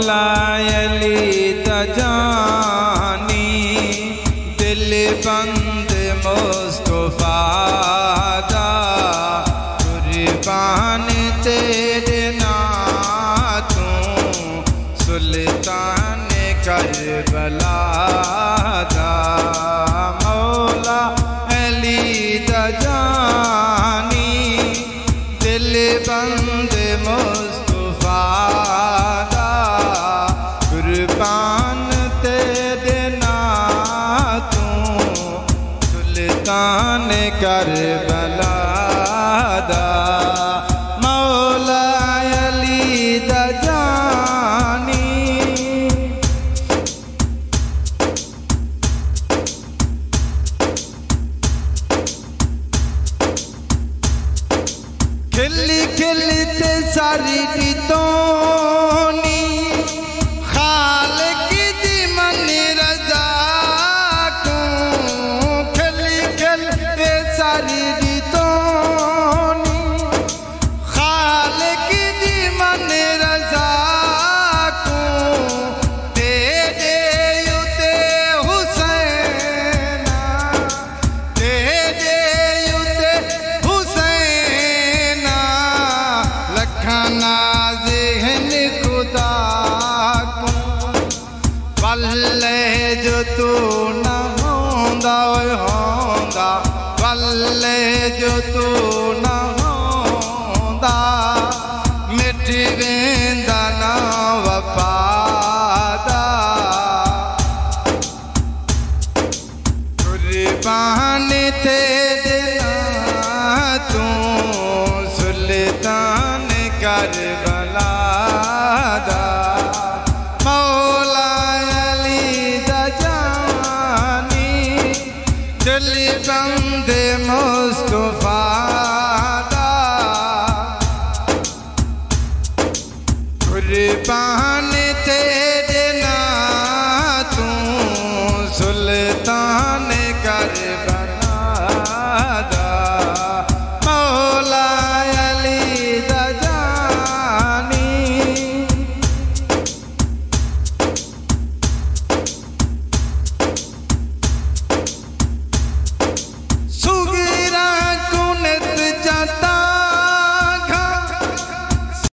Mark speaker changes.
Speaker 1: मौला अली तजानी दिल बंद मुस्तफा दा कुर्बान तेरे नातों सुल्तान करबला दा मौला अली तजानी दिल बंद मुस्तफा दा कुर्बान तेरे नातों सुल्तान करबला दा मौला अली तजानी खिली खिलते सारी गीतोनी खालिक दी मन रजा को खिली खिलते सारी गीतोनी खालिक दी मन रजा को तेरे उते हुसैना तेरे उते हुसैना लखना ज़हन खुदा को पल्ले जो तू न होंदा होंदा पल्ले जो तू न होंदा मिट वेंदा ना वफादा कुर्बान तेरे नातों सुल्तान करबला दा मौला अली तजानी दिल बंद मुस्तफा दा कुर्बान